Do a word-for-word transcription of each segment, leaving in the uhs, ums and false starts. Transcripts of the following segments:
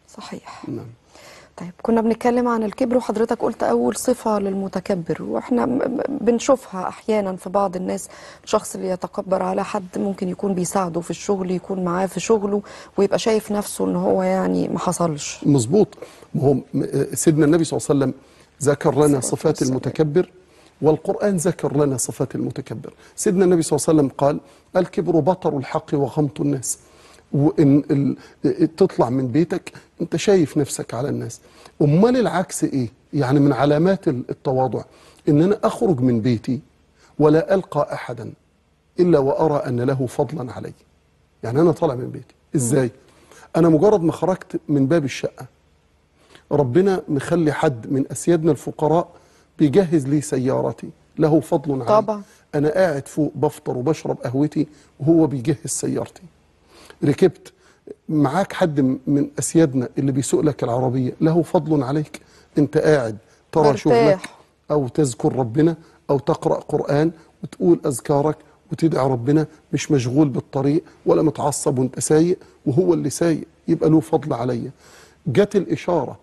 صحيح. نعم. طيب كنا بنتكلم عن الكبر وحضرتك قلت أول صفة للمتكبر، وإحنا بنشوفها أحيانا في بعض الناس، الشخص اللي يتكبر على حد ممكن يكون بيساعده في الشغل، يكون معاه في شغله ويبقى شايف نفسه إن هو يعني ما حصلش. مظبوط. ما هو سيدنا النبي صلى الله عليه وسلم ذكر لنا صفات المتكبر، والقرآن ذكر لنا صفات المتكبر. سيدنا النبي صلى الله عليه وسلم قال: الكبر بطر الحق وغمط الناس. وإن تطلع من بيتك أنت شايف نفسك على الناس. أمال العكس إيه؟ يعني من علامات التواضع إن أنا أخرج من بيتي ولا ألقى أحدا إلا وأرى أن له فضلا علي. يعني أنا طالع من بيتي إزاي؟ أنا مجرد ما خرجت من باب الشقة، ربنا مخلي حد من أسيادنا الفقراء بيجهز لي سيارتي، له فضل علي. طبعا. أنا قاعد فوق بفطر وبشرب قهوتي وهو بيجهز سيارتي. ركبت معاك حد من أسيادنا اللي بيسوق لك العربية، له فضل عليك. أنت قاعد ترى برتاح. شغلك أو تذكر ربنا أو تقرأ قرآن وتقول أذكارك وتدعي ربنا، مش مشغول بالطريق ولا متعصب وانت سايق، وهو اللي سايق يبقى له فضل عليا. جت الإشارة،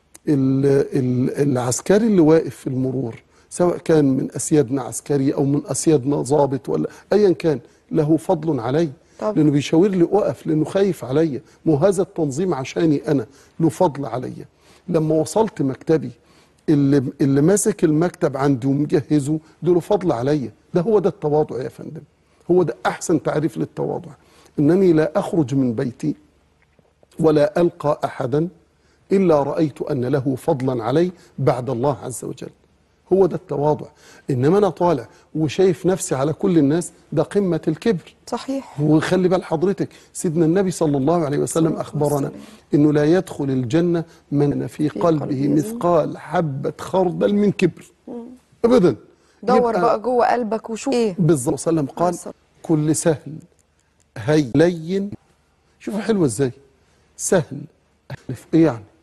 العسكري اللي واقف في المرور سواء كان من أسيادنا عسكري أو من أسيادنا ضابط ولا أيا كان، له فضل علي. طب. لأنه بيشاور لي أقف، لأنه خايف عليا. مو هذا التنظيم عشاني أنا، له فضل عليا. لما وصلت مكتبي، اللي, اللي ماسك المكتب عندي ومجهزه ده له فضل عليا. ده هو ده التواضع يا فندم، هو ده أحسن تعريف للتواضع. إنني لا أخرج من بيتي ولا ألقى أحدا إلا رأيت أن له فضلا علي بعد الله عز وجل. هو ده التواضع. إنما أنا طالع وشايف نفسي على كل الناس، ده قمة الكبر. صحيح. وخلي بال حضرتك، سيدنا النبي صلى الله عليه وسلم أخبرنا إنه لا يدخل الجنة من في قلبه مثقال حبة خردل من كبر. أبدا. دور بقى جوه قلبك وشوف إيه. بالظبط. صلى الله عليه وسلم قال: كل سهل هي لين. شوفوا حلوة إزاي، سهل. إيه يعني؟